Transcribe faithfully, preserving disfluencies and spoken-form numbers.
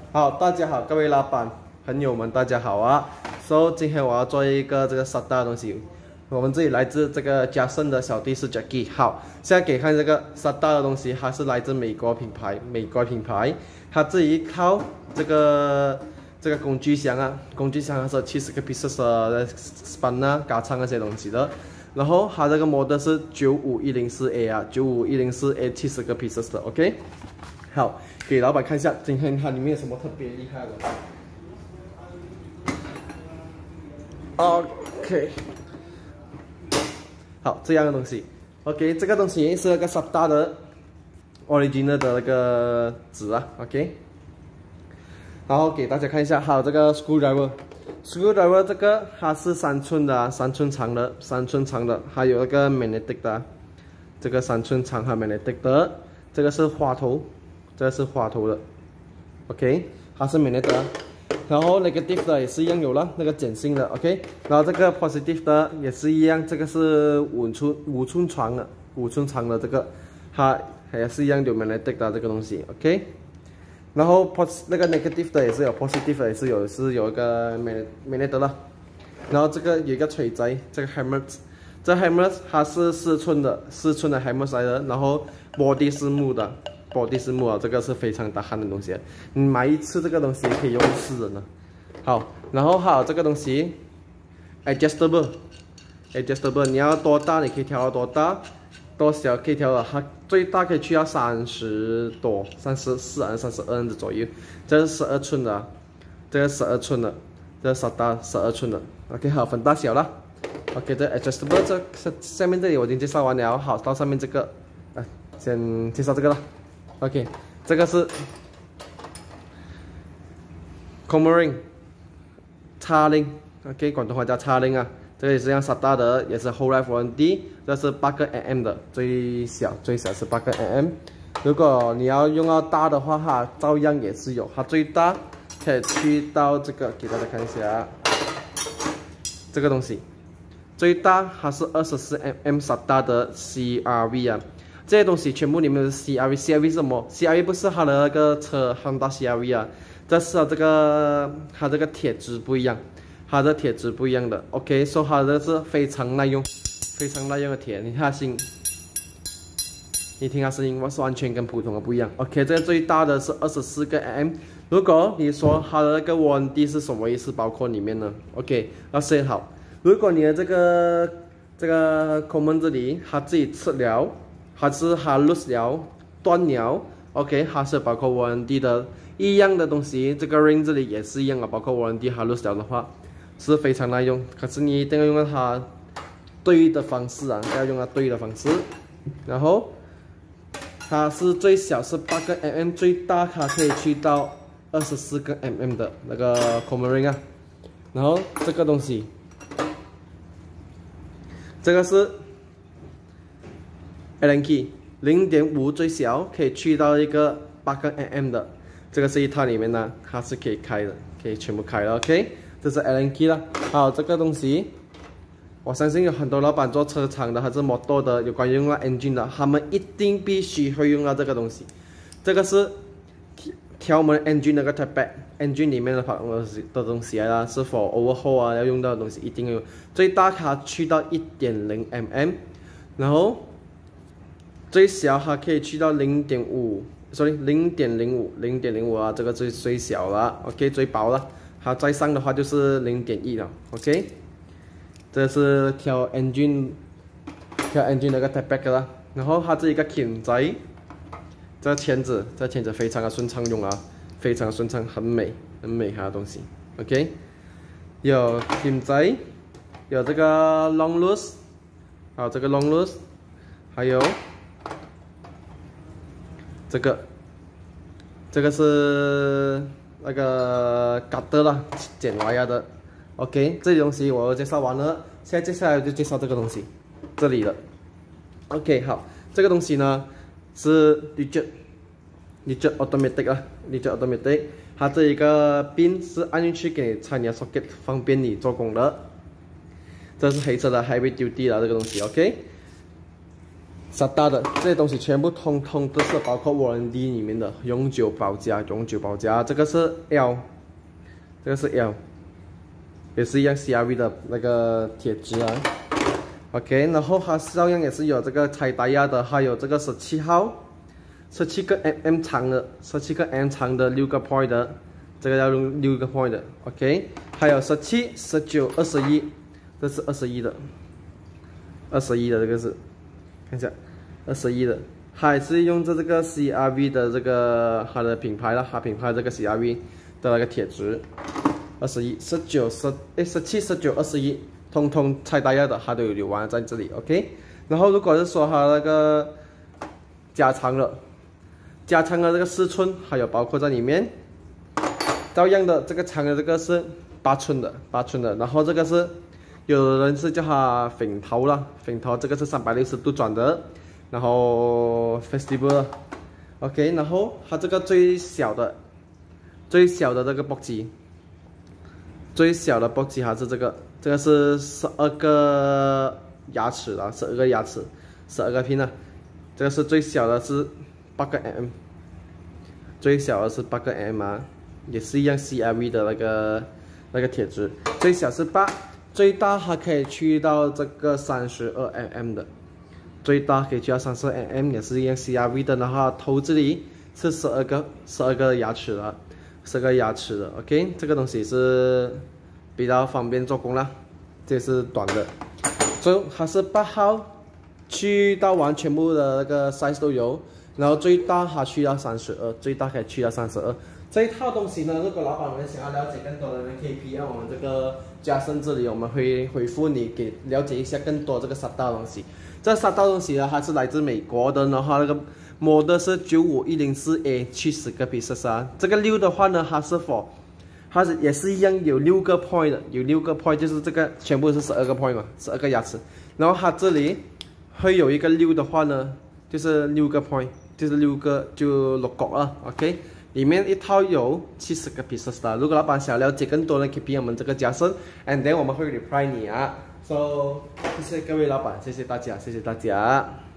好，大家好，各位老板朋友们，大家好啊。So 今天我要做一个这个 S A T A 的东西，我们这里来自这个嘉盛的小弟是 Jackie。好，现在给看这个 S A T A 的东西，它是来自美国品牌，美国品牌，它这一套这个这个工具箱啊，工具箱它是七十个 pieces 的 span 啊、嘎仓那些东西的。然后它这个 model 是九五一零四 A 啊，九五一零四 A 七十个 pieces 的 ，OK。好，给老板看一下，今天它里面有什么特别厉害的。OK， 好，这样的东西 ，OK， 这个东西是那个 S A T A 的 original 的那个纸啊 ，OK。然后给大家看一下，还有这个 screwdriver，screwdriver 这个它是三寸的、啊，三寸长的，三寸长的，还有那个 magnetic 的、啊，这个三寸长和 magnetic 的，这个是花头，这个是花头的 ，OK， 它是 magnetic 的。然后 negative 的也是一样有了，那个碱性的 ，OK。然后这个 positive 的也是一样，这个是五寸五寸长的，五寸长的这个，它也是一样有 magnetic 的这个东西 ，OK。然后 pos 那个 negative 的也是有 positive 的也是有是有一个 magnetic 了。然后这个有一个锤仔，这个 hammer， 这 hammer 它是四寸的，四寸的 hammer 来的，然后 body 是木的。body 是木啊，这个是非常大汗的东西。你买一次这个东西可以用一世人了。好，然后还有这个东西 ，adjustable，adjustable， 你要多大你可以调到多大，多小可以调到它最大可以去到三十多，三十四还是三十二的左右。这是十二寸的，这个十二寸的，这是 S A T A 十二寸的。OK， 好，分大小了。OK， 这 adjustable 这下面这里我已经介绍完了，好，到上面这个，啊，先介绍这个了。OK， 这个是 Comber ring， 叉铃 ，OK， 广东话叫叉铃啊。这个也是像 S A T A 的，也是 whole life warranty， 这是八个 mm 的，最小最小是八个 mm。如果你要用到大的话，它照样也是有，它最大可以去到这个，给大家看一下，这个东西最大它是二十四 mm S A T A 的 C R V 啊。这些东西全部里面是 C R V，C R V 是什么 ？C R V 不是它的那个车 Honda C R V 啊，这是它这个它这个铁质不一样，它的铁质不一样的。OK， 所以它的是非常耐用，非常耐用的铁。你看它声音，你听它声音是完全跟普通的不一样。OK， 这个最大的是二十四个 mm。如果你说它的那个 warranty 是什么意思？包括里面呢 ？OK， 要写好。如果你的这个这个抠门这里它自己吃了。它是它 loose 了断了 ，OK， 它是包括 warranty 的一样的东西。这个 ring 这里也是一样啊，包括 warranty 它 loose 了的话是非常耐用。可是你一定要用到它对的方式啊，要用到对的方式。然后它是最小是八个 mm， 最大它可以去到二十四个 mm 的那个 Comber ring 啊。然后这个东西，这个是。Allen key 零点五最小可以去到一个八个 mm 的，这个是一套里面呢，它是可以开的，可以全部开的 ，OK， 这是 Allen key 了。好，这个东西，我相信有很多老板做车厂的还是 motor 的，有关于用到 engine 的，他们一定必须会用到这个东西。这个是调我们 engine 那个 tab，engine 里面的的东西啊，是否 overhaul 啊要用到的东西，一定有。最大它去到 一点零 mm， 然后。最小它可以去到 零点五 ，sorry， 零点零五， 零点零五啊，这个最最小了 ，OK， 最薄了。它再上的话就是 零点一 了 ，OK。这是调 engine， 调 engine 那个 tap back 了。然后它这一个钳仔，这个钳子，这个钳子非常的顺畅用啊，非常顺畅，很美，很美它的东西 ，OK。有钳仔，有这个 long loose， 还有这个 long loose， 还有。这个，这个是那个 cutter 啦，剪瓦牙的。OK， 这些东西我介绍完了，现在接下来就介绍这个东西，这里的。OK， 好，这个东西呢是 digit，digit automatic 啊 ，digit automatic， 它这一个 pin 是按进去给你插你的 socket， 方便你做工的。这是黑色的 heavy duty 的这个东西 ，OK。 S A T A 的这些东西全部通通都是包括 warranty 里面的永久保价，永久保价。这个是 L， 这个是 L， 也是一样 C R V 的那个铁质啊。OK， 然后它照样也是有这个拆胎压的，还有这个十七号，十七个 mm 长的，十七个 mm 长的六个 point 的，这个要用六个 point 的。OK， 还有十七、十九、二十一，这是二十一的，二十一的这个是。 看一下，二十一的，还是用着这个 C R V 的这个它的品牌了，它品牌这个 C R V 的那个铁质，二十一、十九、十诶十七、十九、二十一，通通拆胎压的，它都有留完在这里 ，OK。然后如果是说它那个加长了，加长的这个四寸，还有包括在里面，照样的这个长的这个是八寸的，八寸的，然后这个是。 有人是叫它粉头啦，粉头这个是三百六十度转的，然后 festival， OK， 然后它这个最小的，最小的这个簸箕，最小的簸箕还是这个，这个是十二个牙齿啦，十二个牙齿，十二个 pin 啊，这个是最小的是八个 mm， 最小的是八个 mm 啊，也是一样 C R V 的那个那个铁质，最小是八。 最大它可以去到这个三十二 mm 的，最大可以去到三十二 mm， 也是一样 C R V 的。然后头这里是十二个十二个牙齿的，十二个牙齿的。OK， 这个东西是比较方便做工啦。这是短的，所以它是八号去到完全部的那个 size 都有，然后最大它去到三十二，最大可以去到三十二。 这一套东西呢，如果老板们想要了解更多的，可以 P M 我们这个嘉盛这里，我们会回复你，给了解一下更多这个S A T A东西。这S A T A东西呢，它是来自美国的，然后那个 model 是九五一零四 A， 七十个 pieces 啊。这个六的话呢，它是 for， 它是也是一样有六个 point 的，有六个 point， 就是这个全部是十二个 point 嘛，十二个牙齿。然后它这里会有一个六的话呢，就是六个 point， 就是六个就六角了 ，OK。 里面一套有七十个 pieces 的，如果老板想了解更多的，可以 P M 我们这个嘉盛 ，and then 我们会 reply 你啊。So， 谢谢各位老板，谢谢大家，谢谢大家。